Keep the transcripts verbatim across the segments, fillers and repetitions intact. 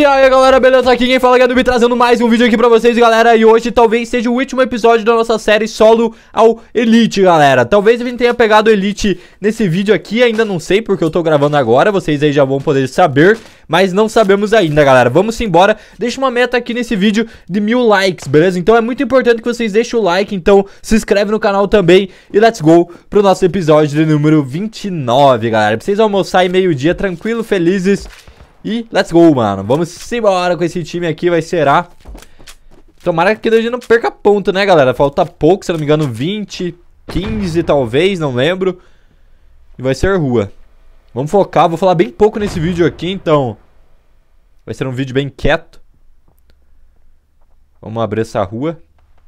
aí galera, beleza? Aqui quem fala é o Gabi, trazendo mais um vídeo aqui pra vocês, galera. E hoje talvez seja o último episódio da nossa série solo ao Elite, galera. Talvez a gente tenha pegado o Elite nesse vídeo aqui, ainda não sei porque eu tô gravando agora. Vocês aí já vão poder saber, mas não sabemos ainda, galera. Vamos embora, deixa uma meta aqui nesse vídeo de mil likes, beleza? Então é muito importante que vocês deixem o like, então se inscreve no canal também. E let's go pro nosso episódio de número vinte e nove, galera. Pra vocês almoçar aí meio-dia, tranquilo, felizes. E let's go, mano. Vamos embora com esse time aqui, vai ser a... Tomara que a gente não perca ponto, né, galera? Falta pouco, se não me engano, vinte, quinze talvez, não lembro. E vai ser rua. Vamos focar, vou falar bem pouco nesse vídeo aqui, então... Vai ser um vídeo bem quieto. Vamos abrir essa rua.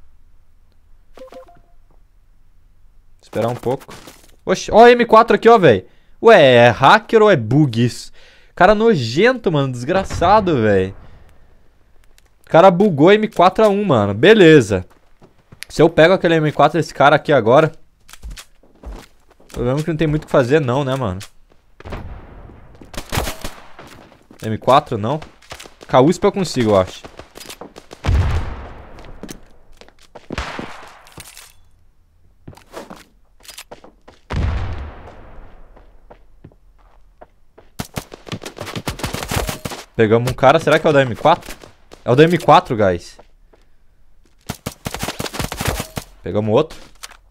Esperar um pouco. Oxi, ó a M quatro aqui, ó, velho. Ué, é hacker ou é bug isso? Cara nojento, mano. Desgraçado, velho. O cara bugou M quatro A um, mano. Beleza. Se eu pego aquele M quatro desse cara aqui agora... O problema é que não tem muito o que fazer não, né, mano? M quatro, não. Com a U S P eu consigo, eu acho. Pegamos um cara, será que é o da M quatro? É o da M quatro, guys. Pegamos outro.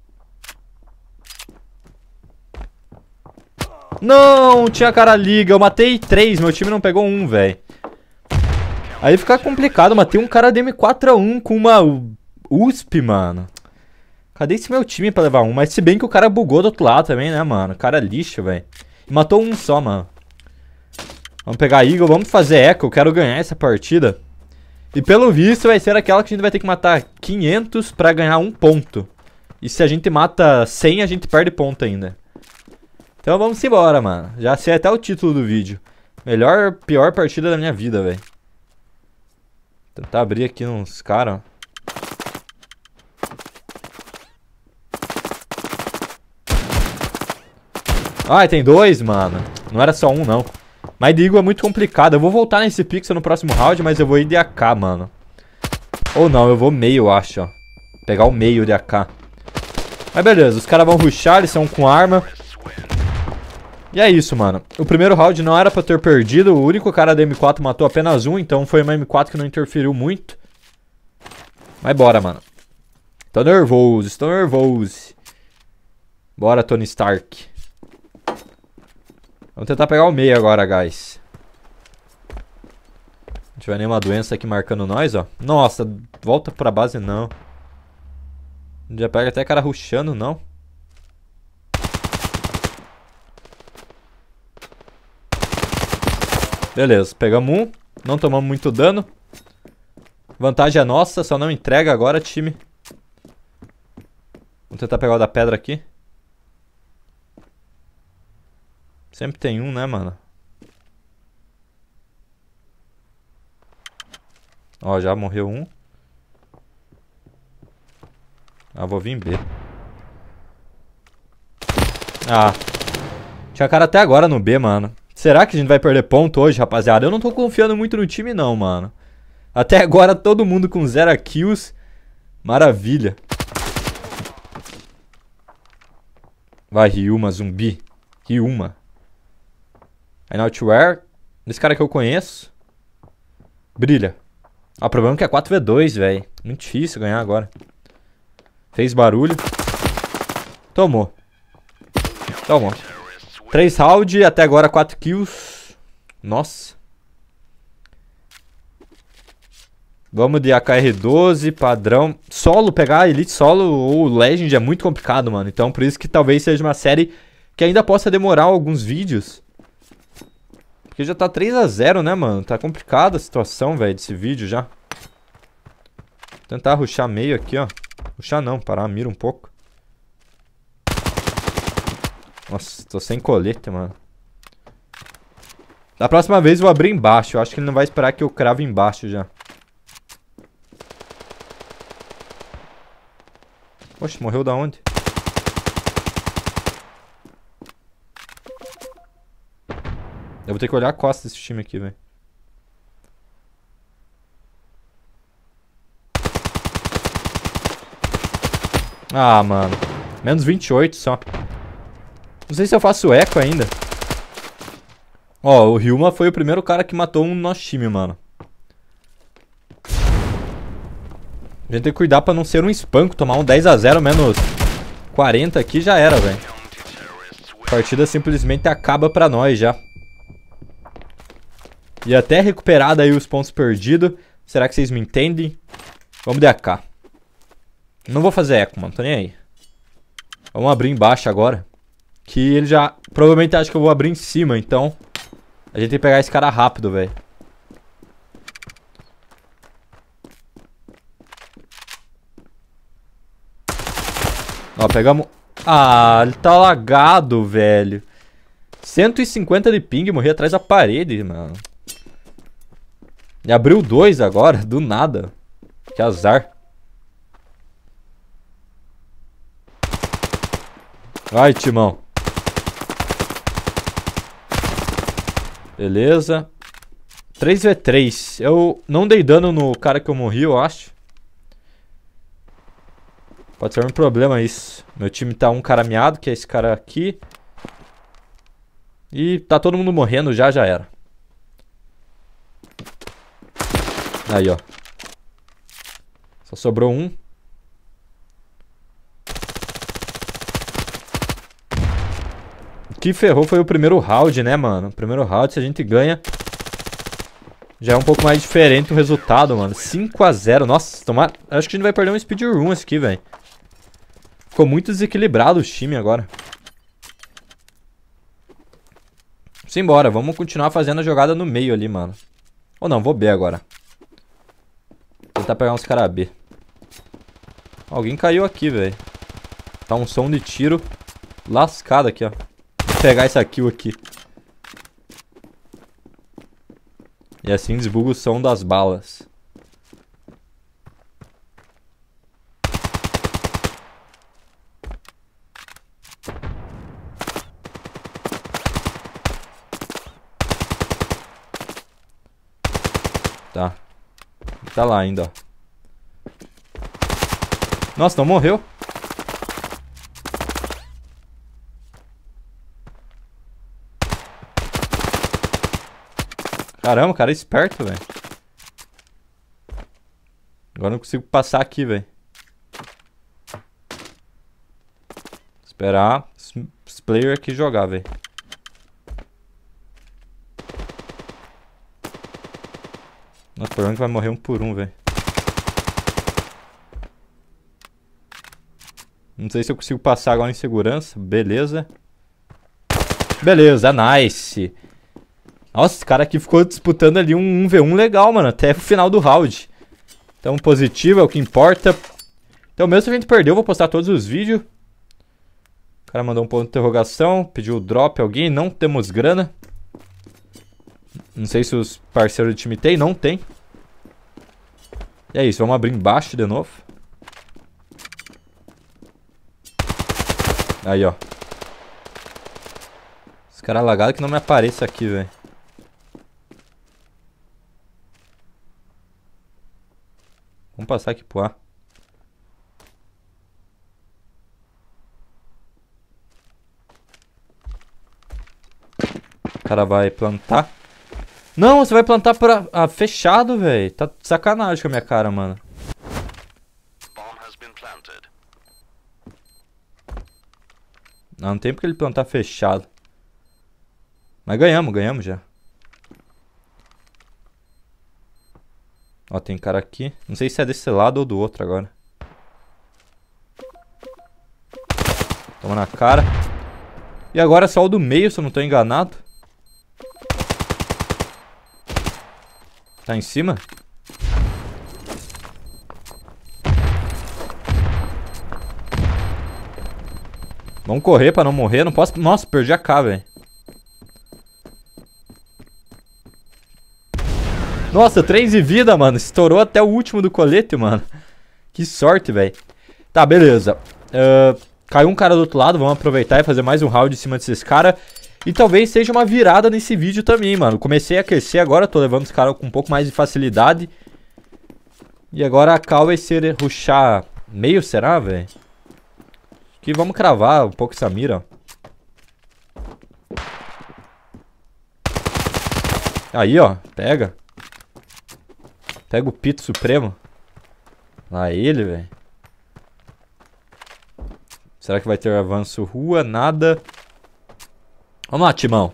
Não, tinha cara liga. Eu matei três, meu time não pegou um, velho. Aí fica complicado, matei um cara da M quatro A um com uma U S P, mano. Cadê esse meu time pra levar um? Mas se bem que o cara bugou do outro lado também, né, mano? O cara é lixo, velho. Matou um só, mano. Vamos pegar a Eagle, vamos fazer eco, eu quero ganhar essa partida. E pelo visto vai ser aquela que a gente vai ter que matar quinhentos pra ganhar um ponto. E se a gente mata cem, a gente perde ponto ainda. Então vamos embora, mano. Já sei até o título do vídeo. Melhor, pior partida da minha vida, velho. Tentar abrir aqui uns caras, ó. Ai, tem dois, mano. Não era só um, não. Mas de Eagle é muito complicado. Eu vou voltar nesse pixel no próximo round, mas eu vou ir de A K, mano. Ou não, eu vou meio, eu acho, ó. Pegar o meio de A K. Mas beleza, os caras vão rushar, eles são com arma. E é isso, mano. O primeiro round não era pra ter perdido. O único cara da M quatro matou apenas um, então foi uma M quatro que não interferiu muito. Mas bora, mano. Tô nervoso, estou nervoso. Bora, Tony Stark. Vamos tentar pegar o meio agora, guys. Não tiver nenhuma doença aqui marcando nós, ó. Nossa, volta pra base não. Já pega até cara rushando, não. Beleza, pegamos um. Não tomamos muito dano. Vantagem é nossa, só não entrega agora, time. Vamos tentar pegar o da pedra aqui. Sempre tem um, né, mano? Ó, já morreu um. Ah, vou vir B. Ah. Tinha cara até agora no B, mano. Será que a gente vai perder ponto hoje, rapaziada? Eu não tô confiando muito no time, não, mano. Até agora todo mundo com zero kills. Maravilha. Vai, Ryuma, zumbi. Ryuma. I not where. Esse cara que eu conheço. Brilha. Ah, o problema é que é quatro v dois, velho. Muito difícil ganhar agora. Fez barulho. Tomou. Tomou. três rounds, até agora quatro kills. Nossa. Vamos de A K R doze, padrão. Solo, pegar Elite Solo ou Legend é muito complicado, mano. Então por isso que talvez seja uma série que ainda possa demorar alguns vídeos. Porque já tá três a zero, né, mano? Tá complicada a situação, velho, desse vídeo já. Vou tentar rushar meio aqui, ó. Rushar não, parar a mira um pouco. Nossa, tô sem colete, mano. Da próxima vez eu vou abrir embaixo. Eu acho que ele não vai esperar que eu crave embaixo já. Oxe, morreu da onde? Eu vou ter que olhar a costa desse time aqui, velho. Ah, mano. Menos vinte e oito só. Não sei se eu faço eco ainda. Ó, o Ryuma foi o primeiro cara que matou um no nosso time, mano. A gente tem que cuidar pra não ser um espanco. Tomar um dez a zero menos quarenta aqui já era, velho. A partida simplesmente acaba pra nós já. E até recuperar daí os pontos perdidos. Será que vocês me entendem? Vamos de A K. Não vou fazer eco, mano. Tô nem aí. Vamos abrir embaixo agora. Que ele já provavelmente acha que eu vou abrir em cima. Então a gente tem que pegar esse cara rápido, velho. Ó, pegamos... Ah, ele tá lagado, velho. cento e cinquenta de ping, morri atrás da parede, mano. E abriu dois agora, do nada. Que azar. Vai, Timão. Beleza. três a três. Eu não dei dano no cara que eu morri, eu acho. Pode ser um problema isso. Meu time tá um cara miado, que é esse cara aqui. E tá todo mundo morrendo já, já era. Aí, ó. Só sobrou um. O que ferrou foi o primeiro round, né, mano? O primeiro round, se a gente ganha, já é um pouco mais diferente o resultado, mano. cinco a zero. Nossa, tomar... acho que a gente vai perder um speedrun esse aqui, velho. Ficou muito desequilibrado o time agora. Simbora, vamos continuar fazendo a jogada no meio ali, mano. Ou não, vou B agora. Vou tentar pegar uns caras B. Alguém caiu aqui, velho. Tá um som de tiro lascado aqui, ó. Vou pegar essa kill aqui. E assim desbuga o som das balas. Tá. Tá lá ainda, ó. Nossa, não morreu. Caramba, o cara é esperto, velho. Agora não consigo passar aqui, velho. Esperar os players aqui jogar, velho. Nossa, provavelmente vai morrer um por um, velho. Não sei se eu consigo passar agora em segurança. Beleza. Beleza, nice. Nossa, esse cara aqui ficou disputando ali um um v um legal, mano. Até o final do round. Então, positivo é o que importa. Então, mesmo se a gente perdeu, eu vou postar todos os vídeos. O cara mandou um ponto de interrogação. Pediu drop alguém. Não temos grana. Não sei se os parceiros do time tem. Não tem. E é isso. Vamos abrir embaixo de novo. Aí, ó. Esse cara lagado que não me apareça aqui, velho. Vamos passar aqui pro A. O cara vai plantar. Não, você vai plantar pra... Ah, fechado, velho. Tá de sacanagem com a minha cara, mano. Não, não tem porque ele plantar fechado. Mas ganhamos, ganhamos já. Ó, tem cara aqui. Não sei se é desse lado ou do outro agora. Toma na cara. E agora é só o do meio, se eu não tô enganado. Tá em cima? Vamos correr pra não morrer. Não posso... Nossa, perdi a K, velho. Nossa, três de vida, mano. Estourou até o último do colete, mano. Que sorte, velho. Tá, beleza. Uh, caiu um cara do outro lado. Vamos aproveitar e fazer mais um round em cima desses caras. E talvez seja uma virada nesse vídeo também, mano. Comecei a aquecer agora. Tô levando os caras com um pouco mais de facilidade. E agora a cal vai ser rushar meio, será, velho? Que vamos cravar um pouco essa mira. Aí, ó. Pega. Pega o pito supremo. Lá ele, velho. Será que vai ter avanço rua? Nada. Vamos lá, timão.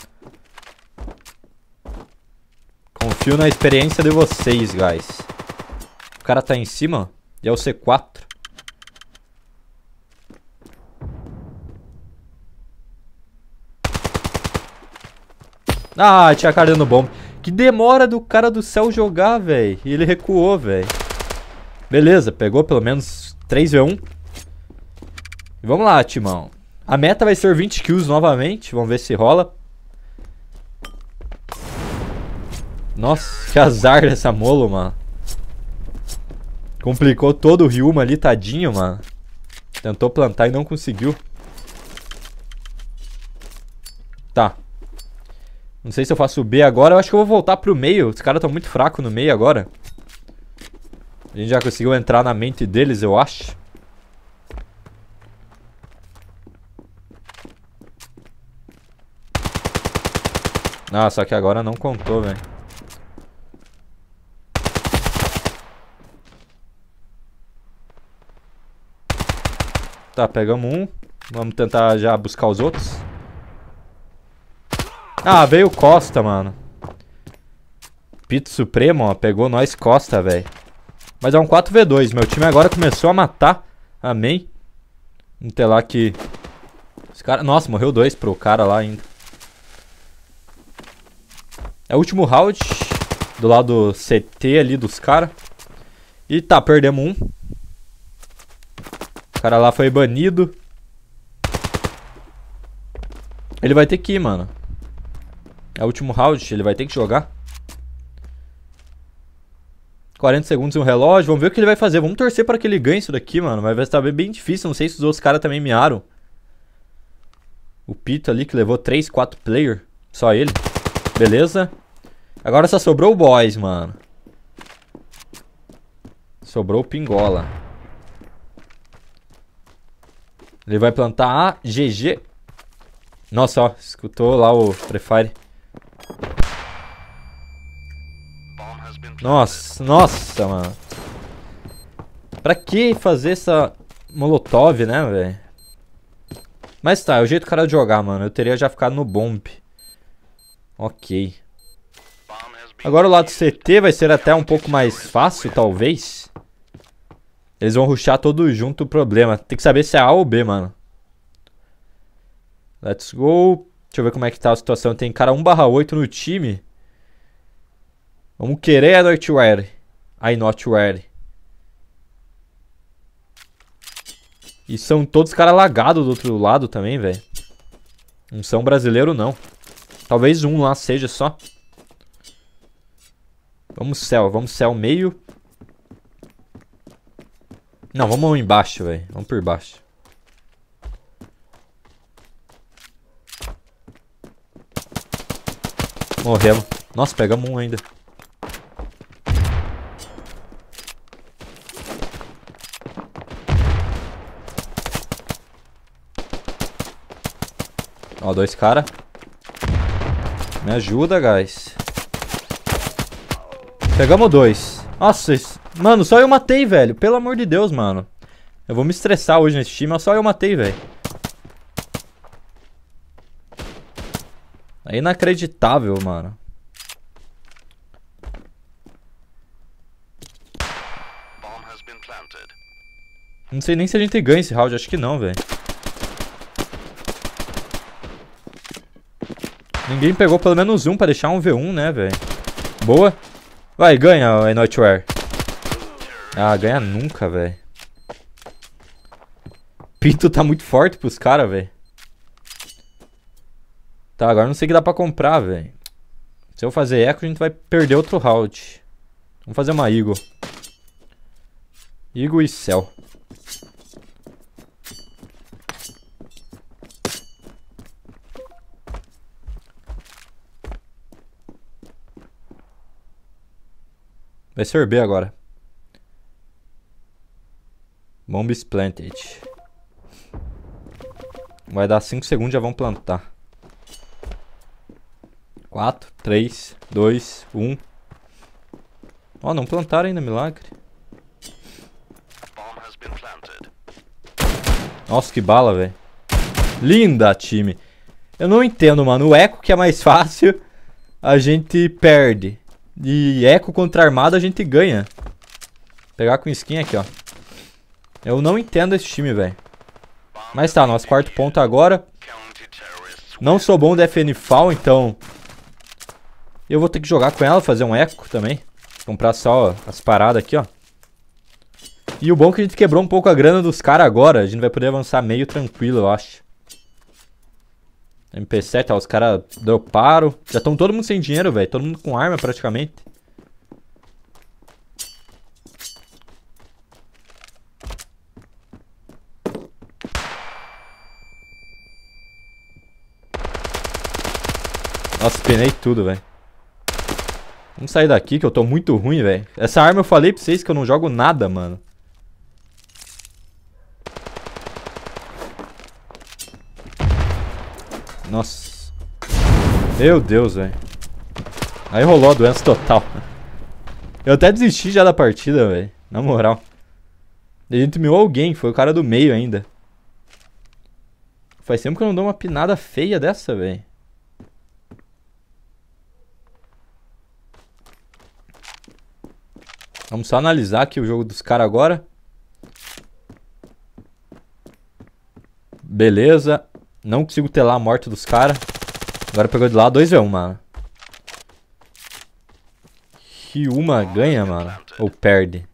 Confio na experiência de vocês, guys. O cara tá em cima, ó. E é o C quatro. Ah, tinha cara dando bomba. Que demora do cara do céu jogar, velho. E ele recuou, velho. Beleza, pegou pelo menos três v um. E vamos lá, timão. A meta vai ser vinte kills novamente. Vamos ver se rola. Nossa, que azar dessa molo, mano. Complicou todo o Ryuma ali, tadinho, mano. Tentou plantar e não conseguiu. Tá. Não sei se eu faço o B agora. Eu acho que eu vou voltar pro meio. Os caras estão muito fracos no meio agora. A gente já conseguiu entrar na mente deles, eu acho. Ah, só que agora não contou, velho. Tá, pegamos um. Vamos tentar já buscar os outros. Ah, veio Costa, mano. Pito Supremo, ó. Pegou nós Costa, velho. Mas é um quatro v dois. Meu time agora começou a matar. Amém. Vamos ter lá que... Os cara... Nossa, morreu dois pro cara lá ainda. É o último round. Do lado C T ali dos caras. E tá, perdemos um. O cara lá foi banido. Ele vai ter que ir, mano. É o último round, ele vai ter que jogar. quarenta segundos no relógio, vamos ver o que ele vai fazer. Vamos torcer para que ele ganhe isso daqui, mano. Mas vai estar bem, bem difícil, não sei se os outros caras também miaram. O Pito ali que levou três, quatro player. Só ele. Beleza. Agora só sobrou o Boys, mano. Sobrou o Pingola. Ele vai plantar a G G. Nossa, ó, escutou lá o Free Fire. Nossa, nossa, mano. Pra que fazer essa molotov, né, velho? Mas tá, é o jeito do cara de jogar, mano. Eu teria já ficado no bomb. Ok. Agora o lado C T vai ser até um pouco mais fácil, talvez. Eles vão rushar todos junto o problema. Tem que saber se é A ou B, mano. Let's go. Deixa eu ver como é que tá a situação. Tem cara um barra oito no time. Vamos querer a not ready. I not ready. E são todos caras lagados do outro lado também, velho. Não são brasileiro, não. Talvez um lá seja só. Vamos céu, vamos céu meio. Não, vamos embaixo, velho. Vamos por baixo. Morremos. Nossa, pegamos um ainda. Ó, dois caras. Me ajuda, guys. Pegamos dois. Nossa, isso... Mano, só eu matei, velho. Pelo amor de Deus, mano. Eu vou me estressar hoje nesse time, mas só eu matei, velho. É inacreditável, mano. Não sei nem se a gente ganha esse round. Acho que não, velho. Ninguém pegou pelo menos um pra deixar um v um, né, velho? Boa. Vai, ganha o Nightwear. Ah, ganha nunca, velho. Pinto tá muito forte pros caras, velho. Tá, agora não sei o que dá pra comprar, velho. Se eu fazer eco, a gente vai perder outro round. Vamos fazer uma Eagle. Eagle e Cell. Vai ser B agora. Bombs planted. Vai dar cinco segundos e já vão plantar. quatro, três, dois, um. Ó, oh, não plantaram ainda, milagre. Nossa, que bala, velho. Linda, time. Eu não entendo, mano. O eco que é mais fácil, a gente perde. E eco contra armada a gente ganha. Vou pegar com skin aqui, ó. Eu não entendo esse time, velho. Mas tá, nosso quarto ponto agora. Não sou bom de F N F A L, então eu vou ter que jogar com ela, fazer um eco também. Comprar só ó, as paradas aqui, ó. E o bom é que a gente quebrou um pouco a grana dos caras agora. A gente vai poder avançar meio tranquilo, eu acho. M P sete, ó, os caras droparam. Já estão todo mundo sem dinheiro, velho. Todo mundo com arma praticamente. Nossa, penei tudo, velho. Vamos sair daqui que eu tô muito ruim, velho. Essa arma eu falei pra vocês que eu não jogo nada, mano. Nossa. Meu Deus, velho. Aí rolou a doença total. Eu até desisti já da partida, velho. Na moral. A gente miou alguém, foi o cara do meio ainda. Faz tempo que eu não dou uma pinada feia dessa, velho. Vamos só analisar aqui o jogo dos caras agora. Beleza. Não consigo telar a morte dos caras. Agora pegou de lá dois v um, mano. Ryuma ganha, mano. Ou perde.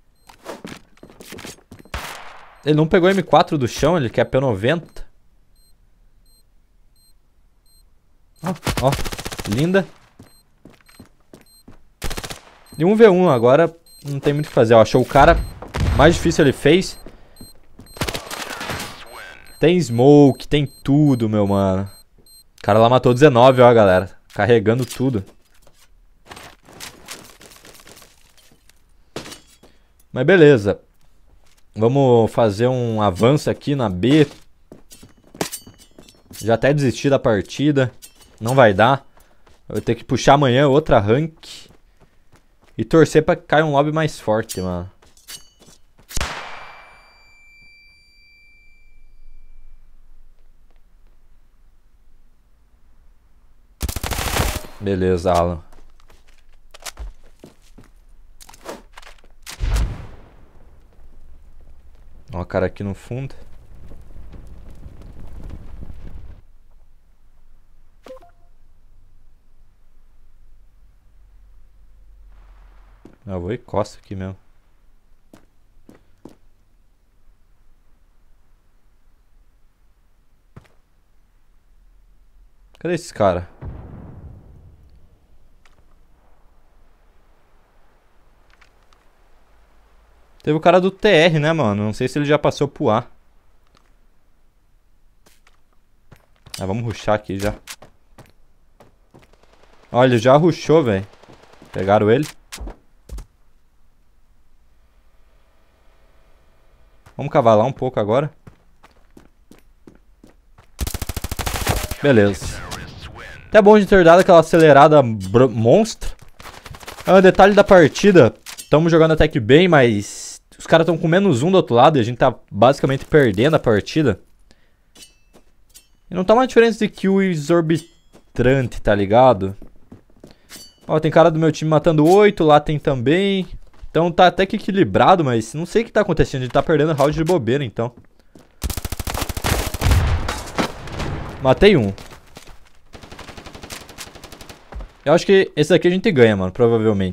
Ele não pegou M quatro do chão, ele quer P noventa. Ó, ó. Linda. E um v um agora não tem muito o que fazer. Ó, achou o cara. Mais difícil ele fez. Tem smoke, tem tudo, meu mano. O cara lá matou dezenove, ó, galera. Carregando tudo. Mas beleza. Vamos fazer um avanço aqui na B. Já até desisti da partida. Não vai dar. Eu vou ter que puxar amanhã outra rank. E torcer pra que caia um lobby mais forte, mano. Beleza, Alan. Ó, o cara aqui no fundo. Eu vou e costa aqui mesmo. Cadê esse cara? Teve o cara do T R, né, mano? Não sei se ele já passou pro A. Ah, vamos rushar aqui já. Olha, ele já rushou, velho. Pegaram ele. Vamos cavalar um pouco agora. Beleza. Até bom de ter dado aquela acelerada monstro. É um detalhe da partida. Estamos jogando até que bem, mas os caras estão com menos um do outro lado e a gente tá basicamente perdendo a partida. E não tá uma diferença de kill exorbitante, tá ligado? Ó, tem cara do meu time matando oito, lá tem também. Então tá até que equilibrado, mas não sei o que tá acontecendo. A gente tá perdendo round de bobeira, então. Matei um. Eu acho que esse daqui a gente ganha, mano, provavelmente.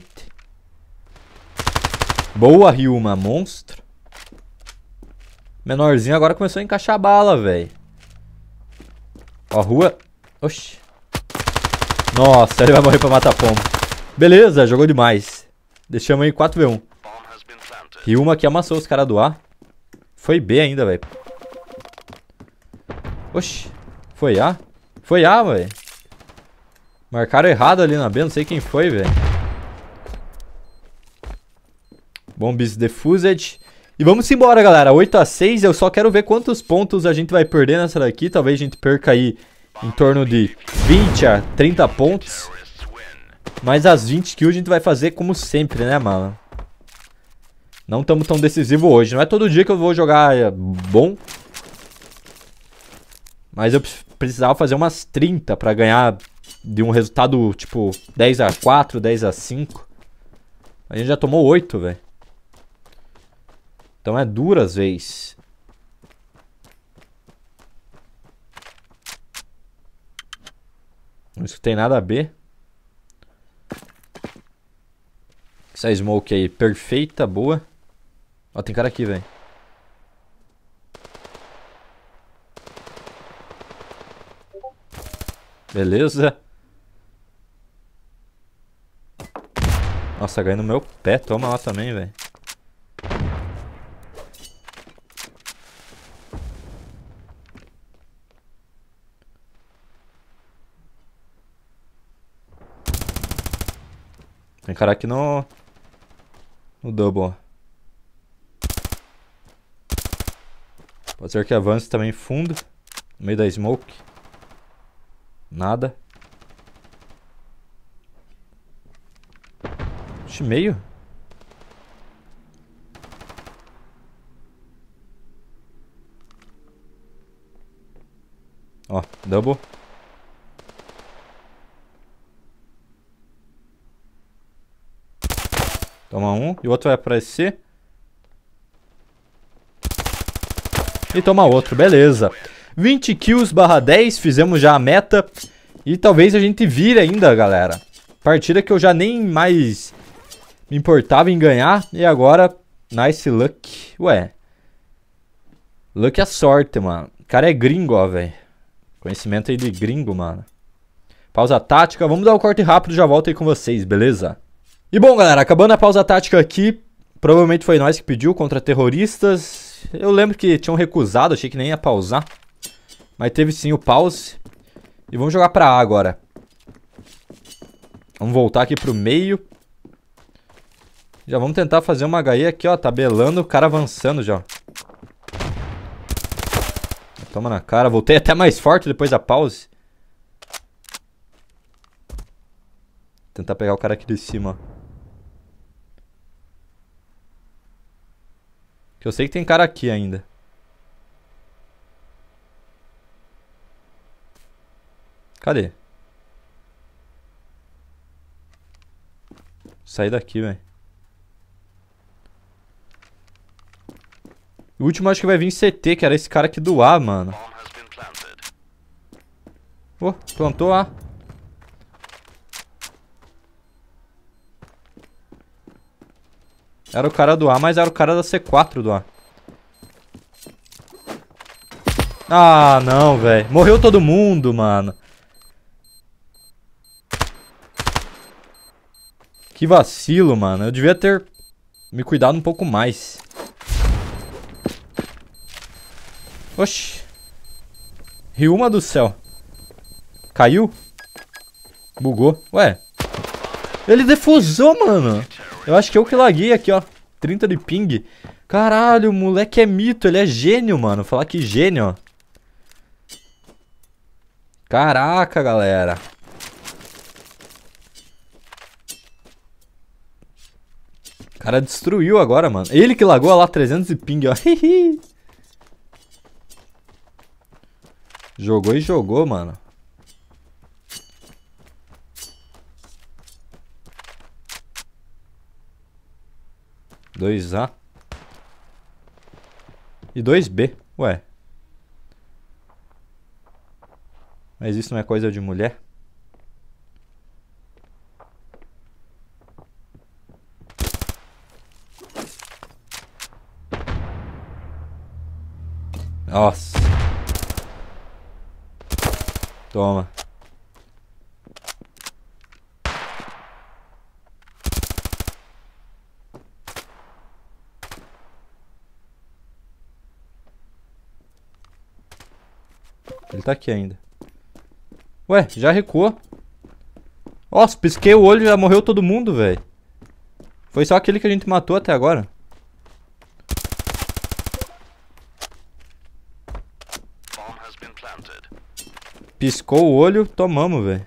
Boa, Ryuma, monstro. Menorzinho agora começou a encaixar bala, velho. Ó, rua. Oxi. Nossa, ele vai morrer pra matar pombo. Beleza, jogou demais. Deixamos aí quatro v um. Ryuma aqui amassou os caras do A. Foi B ainda, velho. Oxi. Foi A? Foi A, velho. Marcaram errado ali na B, não sei quem foi, velho. Bombs defused. E vamos embora, galera. oito a seis. Eu só quero ver quantos pontos a gente vai perder nessa daqui. Talvez a gente perca aí em torno de vinte a trinta pontos. Mas as vinte kills a gente vai fazer como sempre, né, mano? Não estamos tão decisivo hoje. Não é todo dia que eu vou jogar bom. Mas eu precisava fazer umas trinta pra ganhar de um resultado tipo dez a quatro, dez a cinco. A gente já tomou oito, velho. Então é duras vezes. Não escutei nada a B. Essa smoke aí, perfeita, boa. Ó, tem cara aqui, velho. Beleza. Nossa, ganhei no meu pé. Toma lá também, velho. Tem cara aqui no... No double. Pode ser que avance também fundo. No meio da smoke. Nada. Oxe, meio? Ó, double. Toma um. E o outro vai aparecer. E toma outro. Beleza. vinte kills barra dez. Fizemos já a meta. E talvez a gente vire ainda, galera. Partida que eu já nem mais me importava em ganhar. E agora, nice luck. Ué. Luck é sorte, mano. O cara é gringo, ó, velho. Conhecimento aí de gringo, mano. Pausa tática. Vamos dar um corte rápido e já volto aí com vocês, beleza? E bom, galera, acabando a pausa tática aqui. Provavelmente foi nós que pediu contra terroristas. Eu lembro que tinham recusado, achei que nem ia pausar. Mas teve sim o pause. E vamos jogar pra A agora. Vamos voltar aqui pro meio. Já vamos tentar fazer uma H E aqui, ó. Tabelando, o cara avançando já. Toma na cara. Voltei até mais forte depois da pause. Tentar pegar o cara aqui de cima, ó. Que eu sei que tem cara aqui ainda. Cadê? Sair daqui, velho. O último acho que vai vir C T, que era esse cara aqui do A, mano. Oh, plantou A. Era o cara do A, mas era o cara da C quatro do A. Ah, não, velho. Morreu todo mundo, mano. Que vacilo, mano. Eu devia ter me cuidado um pouco mais. Oxi. Ryuma do céu. Caiu? Bugou. Ué. Ele defusou, mano. Eu acho que eu que laguei aqui, ó. trinta de ping. Caralho, o moleque é mito. Ele é gênio, mano. Vou falar que gênio, ó. Caraca, galera. O cara destruiu agora, mano. Ele que lagou lá trezentos de ping, ó. Jogou e jogou, mano. dois A. E dois B. Ué. Mas isso não é coisa de mulher? Nossa. Toma. Ele tá aqui ainda. Ué, já recuou. Nossa, pisquei o olho e já morreu todo mundo, velho. Foi só aquele que a gente matou até agora. Piscou o olho, tomamos, velho.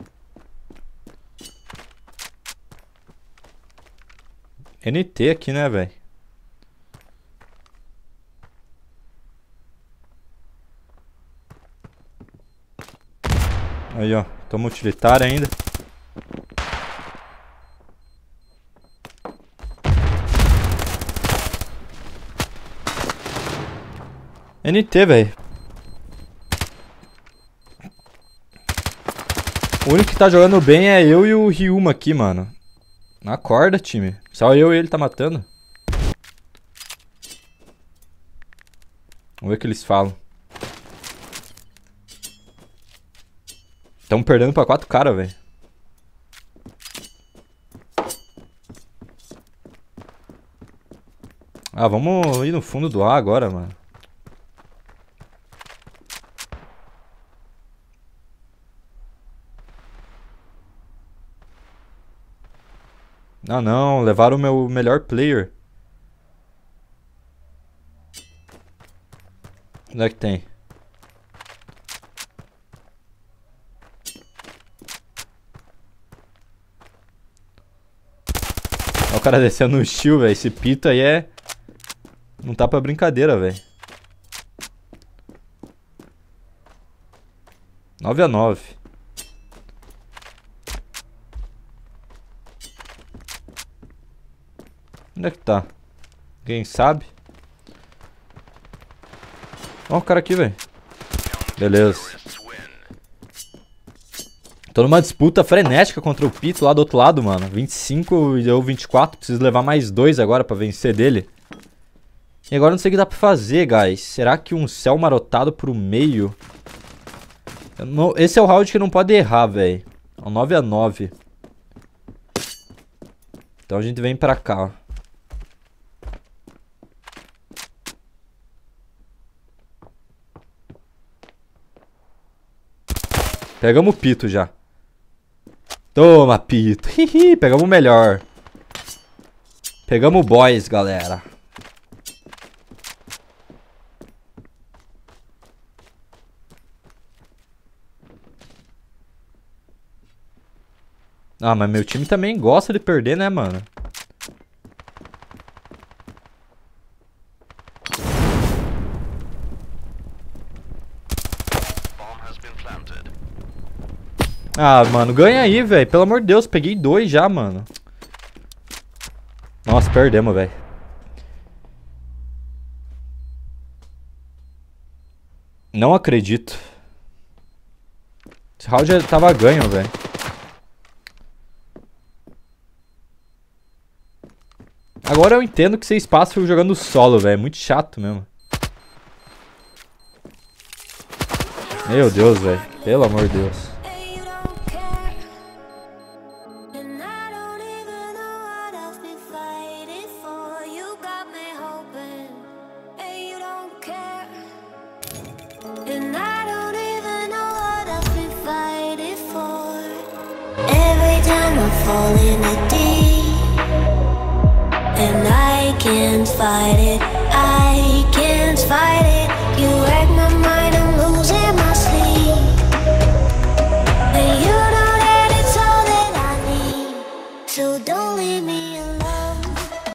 N T aqui, né, velho? Aí, ó. Toma utilitário ainda. N T, velho. O único que tá jogando bem é eu e o Ryuma aqui, mano. Acorda, time. Só eu e ele tá matando. Vamos ver o que eles falam. Tamo perdendo pra quatro caras, velho. Ah, vamos ir no fundo do A agora, mano. Ah não, levaram o meu melhor player. Onde é que tem? Olha o cara descendo no steel, velho. Esse pito aí é... Não tá pra brincadeira, velho. nove a nove. Onde é que tá? Quem sabe? Ó o cara aqui, velho. Beleza. Tô numa disputa frenética contra o Pito lá do outro lado, mano. vinte e cinco e eu vinte e quatro. Preciso levar mais dois agora pra vencer dele. E agora não sei o que dá pra fazer, guys. Será que um céu marotado pro meio? Não... Esse é o round que não pode errar, velho. É um nove a nove. Então a gente vem pra cá, ó. Pegamos o Pito já. Toma, Pito. Hihi, pegamos o melhor. Pegamos o boys, galera. Ah, mas meu time também gosta de perder, né, mano? Ah, mano, ganha aí, velho. Pelo amor de Deus, peguei dois já, mano. Nossa, perdemos, velho. Não acredito. Esse round já tava ganho, velho. Agora eu entendo que vocês passam jogando solo, velho. É muito chato mesmo. Meu Deus, velho. Pelo amor de Deus. Fall in the deep, and I can't fight it.